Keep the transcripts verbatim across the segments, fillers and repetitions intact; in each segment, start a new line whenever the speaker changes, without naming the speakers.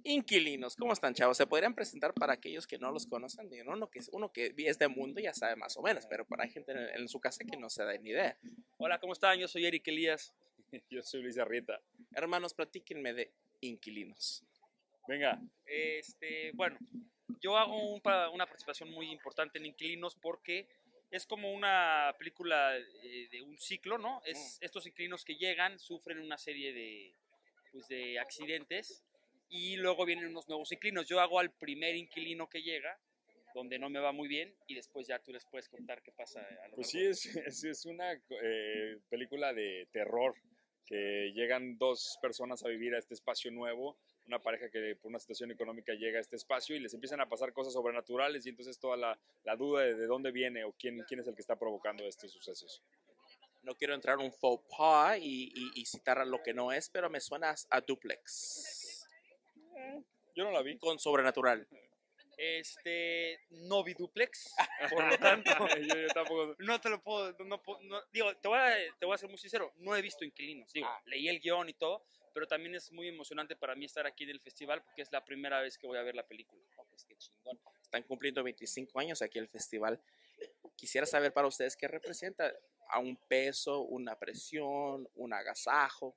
Inquilinos, ¿cómo están, chavos? ¿Se podrían presentar para aquellos que no los conocen? Digo, uno que, uno que es de mundo ya sabe más o menos, pero para gente en, en su casa que no se da ni idea.
Hola, ¿cómo están? Yo soy Eric Elías.
Yo soy Luis Arrieta.
Hermanos, platíquenme de Inquilinos.
Venga.
Este, bueno, yo hago un, una participación muy importante en Inquilinos porque es como una película eh, de un ciclo, ¿no? Es estos inquilinos que llegan, sufren una serie de, pues, de accidentes y luego vienen unos nuevos inquilinos. Yo hago al primer inquilino que llega, donde no me va muy bien, y después ya tú les puedes contar qué pasa. A lo
pues sí,
largo.
es, es, es una eh, película de terror, que llegan dos personas a vivir a este espacio nuevo, una pareja que por una situación económica llega a este espacio y les empiezan a pasar cosas sobrenaturales y entonces toda la, la duda de, de dónde viene o quién, quién es el que está provocando estos sucesos.
No quiero entrar en un faux pas y, y, y citar a lo que no es, pero me suena a Duplex.
Eh, yo no la vi.
Con Sobrenatural.
Este, no vi Duplex, por lo tanto,
yo, yo tampoco.
No te lo puedo, no, no, digo, te voy, a, te voy a ser muy sincero, no he visto Inquilinos, digo,
Ah.
leí el guión y todo, pero también es muy emocionante para mí estar aquí en el festival porque es la primera vez que voy a ver la película.
Oh, pues qué chingón. Están cumpliendo veinticinco años aquí el festival. Quisiera saber para ustedes qué representa a un peso, una presión, un agasajo.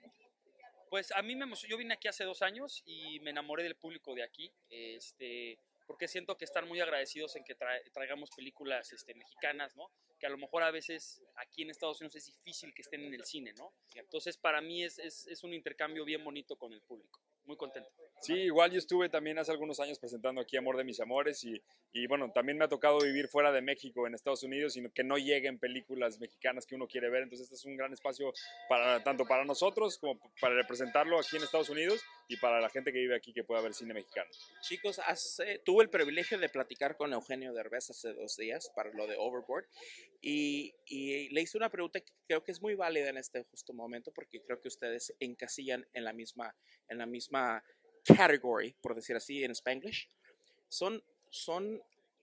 Pues a mí me emocionó, yo vine aquí hace dos años y me enamoré del público de aquí, este, porque siento que están muy agradecidos en que tra traigamos películas este, mexicanas, ¿no? Que a lo mejor a veces aquí en Estados Unidos es difícil que estén en el cine, ¿no? Entonces para mí es, es, es un intercambio bien bonito con el público, muy contento.
Sí, igual yo estuve también hace algunos años presentando aquí Amor de mis amores y, y bueno, también me ha tocado vivir fuera de México, en Estados Unidos, y que no lleguen películas mexicanas que uno quiere ver, entonces este es un gran espacio para, tanto para nosotros como para representarlo aquí en Estados Unidos y para la gente que vive aquí que pueda ver cine mexicano.
Chicos, hace, tuve el privilegio de platicar con Eugenio Derbez hace dos días para lo de Overboard y, y le hice una pregunta que creo que es muy válida en este justo momento porque creo que ustedes encasillan en la misma, en la misma category, por decir así en Spanglish. Son, son,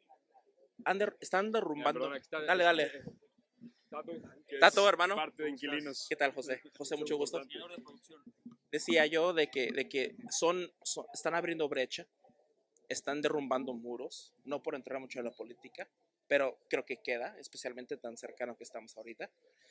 under, están derrumbando.
Ya, perdona,
dale, dale.
Tato,
Tato, hermano.
Parte de Inquilinos.
¿Qué tal, José? José, mucho gusto. Decía yo de que, de que son, son, están abriendo brecha, están derrumbando muros, no por entrar mucho en la política, pero creo que queda, especialmente tan cercano que estamos ahorita,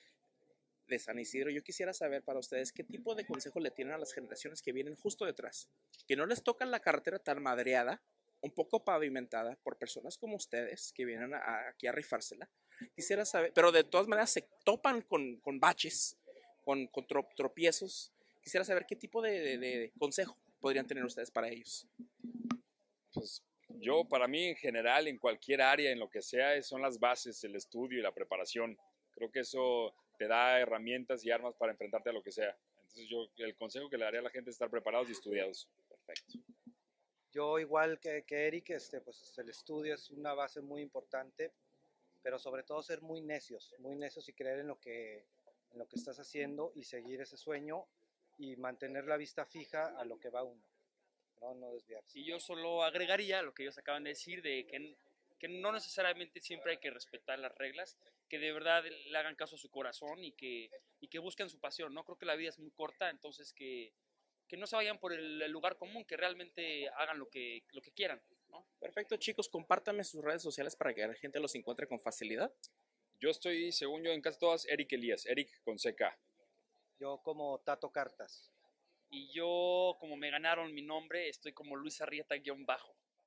de San Isidro. Yo quisiera saber para ustedes qué tipo de consejo le tienen a las generaciones que vienen justo detrás, que no les tocan la carretera tan madreada, un poco pavimentada por personas como ustedes que vienen a, aquí a rifársela. Quisiera saber, pero de todas maneras se topan con, con baches, con, con tropiezos. Quisiera saber qué tipo de, de, de consejo podrían tener ustedes para ellos.
Pues yo, para mí en general, en cualquier área, en lo que sea, son las bases, el estudio y la preparación. Creo que eso te da herramientas y armas para enfrentarte a lo que sea. Entonces yo, el consejo que le daría a la gente es estar preparados y estudiados.
Perfecto.
Yo igual que, que Eric, este, pues el estudio es una base muy importante, pero sobre todo ser muy necios, muy necios y creer en lo que, en lo que estás haciendo y seguir ese sueño y mantener la vista fija a lo que va uno, no, no desviarse.
Y yo solo agregaría lo que ellos acaban de decir, de que, que no necesariamente siempre hay que respetar las reglas, que de verdad le hagan caso a su corazón y que, y que busquen su pasión, ¿no? Creo que la vida es muy corta, entonces que, que no se vayan por el, el lugar común, que realmente hagan lo que, lo que quieran, ¿no?
Perfecto, chicos, compártanme sus redes sociales para que la gente los encuentre con facilidad.
Yo estoy, según yo, en casi todas, Eric Elías, Eric con C K.
Yo como Tato Cartas.
Y yo, como me ganaron mi nombre, estoy como Luis Arrieta guión bajo.